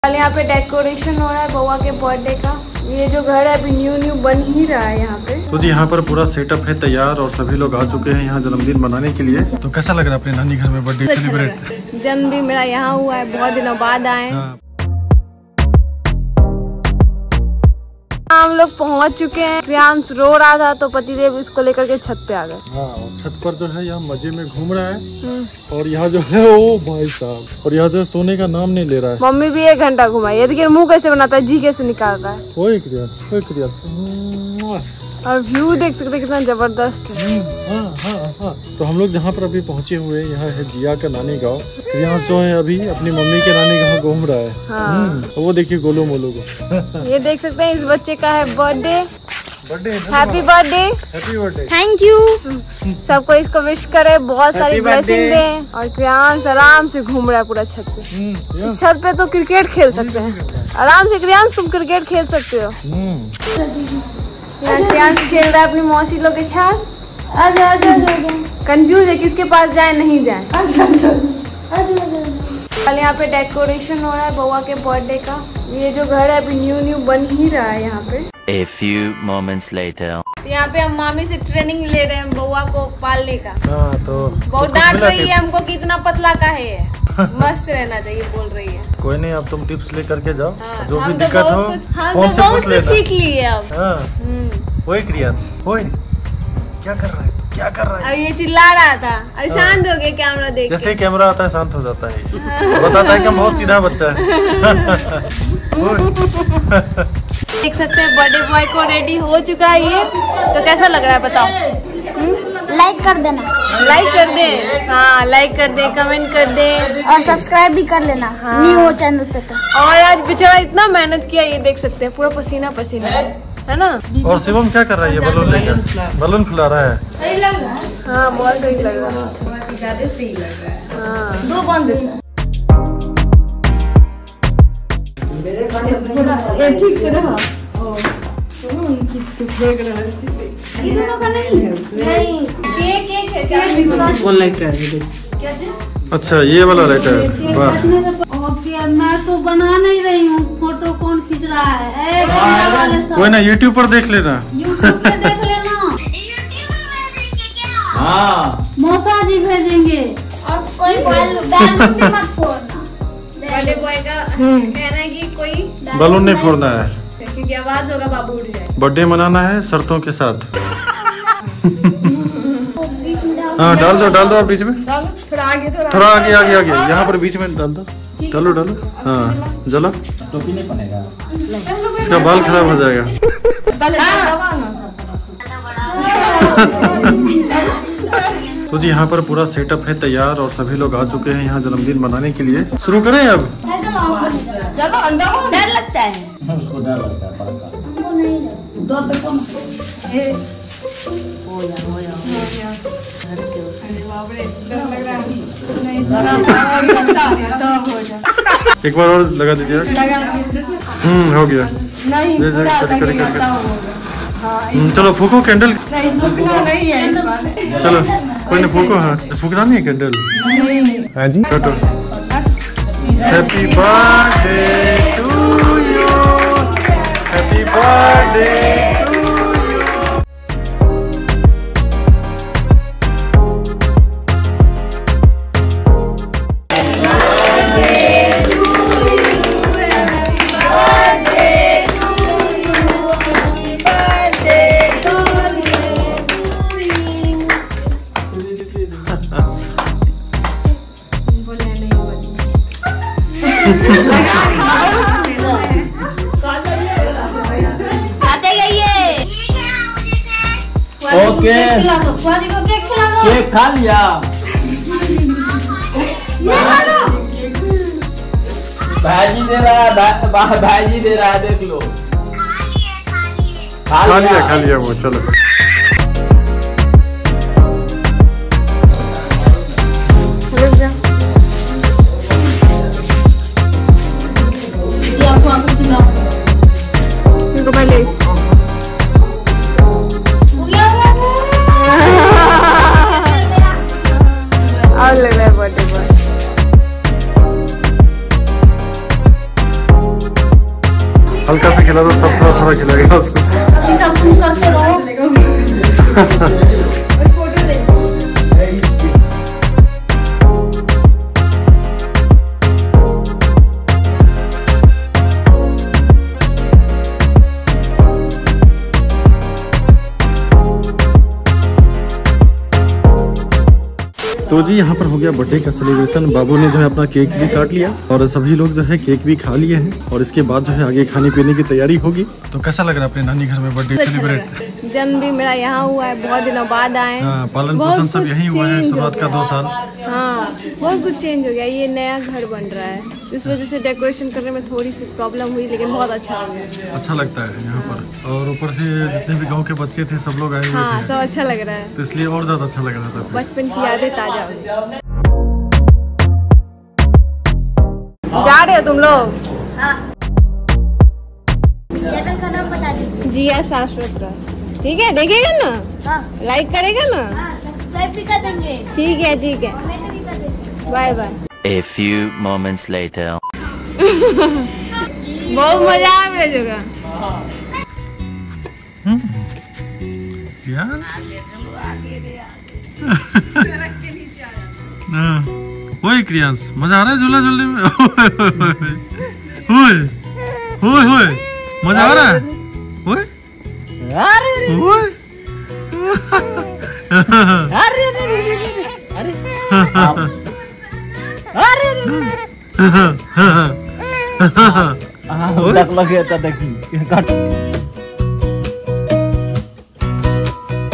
यहाँ पे डेकोरेशन हो रहा है बउआ के बर्थडे का। ये जो घर है अभी न्यू बन ही रहा है यहाँ पे। तो जी यहाँ पर पूरा सेटअप है तैयार और सभी लोग आ चुके हैं यहाँ जन्मदिन मनाने के लिए। तो कैसा लग रहा है अपने नानी घर में बर्थडे सेलिब्रेट? जन्म भी मेरा यहाँ हुआ है, बहुत दिनों बाद आए। हम लोग पहुँच चुके हैं। प्रियांश रो रहा था तो पतिदेव इसको लेकर के छत पे आ गए। हाँ, छत पर जो है यहाँ मजे में घूम रहा है और यहाँ जो है ओ भाई साहब, और यहाँ जो सोने का नाम नहीं ले रहा है। मम्मी भी 1 घंटा घुमाई है, देखिए मुंह कैसे बनाता है, जी कैसे निकालता है। और व्यू देख सकते कितना जबरदस्त है। हाँ। तो हम लोग जहाँ पर अभी पहुँचे हुए यहाँ है जिया का नानी गाँव। प्रियांश जो है अभी अपनी मम्मी के नानी गाँव घूम रहा है। हाँ। वो देखिए गोलू मोलू को। ये देख सकते हैं इस बच्चे का है birthday. Happy birthday, thank you. सबको इसको विश करे, बहुत सारी ब्लेसिंग दें। और प्रियांश आराम से घूम रहा है पूरा छत पे। इस छत पे तो क्रिकेट खेल सकते हैं आराम से। प्रियांश तुम क्रिकेट खेल सकते हो। प्रियांश खेल रहा है अपनी मौसी लोग के साथ। आजा कंफ्यूज है किसके पास जाए नहीं जाए। कल यहाँ पे डेकोरेशन हो रहा है बउआ के बर्थडे का। ये जो घर है अभी न्यू बन ही रहा है यहाँ पे। A few moments later. यहाँ पे हम मामी से ट्रेनिंग ले रहे हैं बउआ को पालने का। तो बहुत डांट रही है हमको कि इतना पतला का है, मस्त रहना चाहिए बोल रही है। कोई नहीं, अब तुम टिप्स ले करके जाओ। हाँ, जो भी दिक्कत हो हम तो बहुत कुछ सीख लिए अब। वही क्रियांश, क्या कर रहा है? क्या कर रहा है? अब ये चिल्ला रहा था, अब शांत हो गया कैमरा देख के। जैसे कैमरा आता है शांत हो जाता है। बताता है कि बहुत सीधा बच्चा है। देख सकते हैं बर्थडे बॉय को रेडी हो चुका है ये। तो कैसा लग रहा है बताओ? लाइक कर देना। लाइक कर दे, हाँ लाइक कर दे, कमेंट कर दे और सब्सक्राइब भी कर लेना। हाँ। न्यू हो चैनल पे तो। और आज बेचारा इतना मेहनत किया, ये देख सकते हैं पूरा पसीना है ना। और शिवम क्या कर रहा है? ये बलून लेकर बलून फुला रहा है। सही लग रहा है। हाँ बहुत सही लग रहा है। ज्यादा सही लग रहा है। हाँ 2 बंद देता है। अच्छा ये वाला लाइटर, वाह। मैं तो बना नहीं रही हूँ, फोटो कौन खींच रहा है? कोई ना, यूट्यूब पर देख लेना। यूट्यूब पे देख लेना। हाँ मौसा जी भेजेंगे। और कोई बैलून भी मत फोड़ना। बर्थडे बॉय का कहना है कि कोई बलून नहीं फोड़ना है क्योंकि आवाज होगा बाबू उठ जाए। बर्थडे मनाना है शर्तों के साथ। हाँ डाल दो बीच में। थोड़ा आगे यहाँ पर बीच में डाल दो। डालो हाँ जला। टोपी नहीं बनेगा, इसका बाल खराब हो जाएगा। तो जी यहाँ पर पूरा सेटअप है तैयार और सभी लोग आ चुके हैं यहाँ जन्मदिन मनाने के लिए। शुरू करें अब? डर लगता है। उसको डर लगता है पड़का। एक बार और लगा दीजिए। हो गया। चलो फूको कैंडल। चलो कोई नहीं फूको। हाँ फूकना नहीं है कैंडल। हाँ जी छोटो। Happy birthday to you, happy birthday. Okay cake खा लिया। भाजी दे रहा है देख लो। खा लिया वो। चलो हल्का सा खिला दो, सब थोड़ा थोड़ा खिलाएगा उसको। ये सब तुम करते रहो। तो जी यहाँ पर हो गया बर्थडे का सेलिब्रेशन। बाबू ने जो है अपना केक भी काट लिया और सभी लोग जो है केक भी खा लिए हैं और इसके बाद जो है आगे खाने पीने की तैयारी होगी। तो कैसा लग रहा है अपने नानी घर में बर्थडे सेलिब्रेट? जन्म भी मेरा यहाँ हुआ है, बहुत दिनों बाद आए। पालन पोषण सब यही हुआ है, शुरुआत का 2 साल। हाँ, बहुत कुछ चेंज हो गया। ये नया घर बन रहा है, इस वजह से डेकोरेशन करने में थोड़ी सी प्रॉब्लम हुई, लेकिन बहुत अच्छा हो गया। अच्छा लगता है यहाँ पर, और ऊपर से जितने भी गांव के बच्चे थे सब लोग आए हुए थे, सब अच्छा लग रहा है, तो इसलिए और ज्यादा अच्छा लग रहा था। बचपन की यादें ताजा हो गई। जा रहे हो तुम लोग? चैनल का नाम बता दीजिए। जिया शाश्वत। ठीक है, देखेगा ना? लाइक करेगा ना? सब्सक्राइब भी कर देंगे। ठीक है, ठीक है, bye bye. A few moments later. बहुत मजा आया मेरे जगह। ओए क्रियांश, मजा आ रहा है झूला झूलने में? ओए ओए ओए, मजा आ रहा है? ओए ओए अरे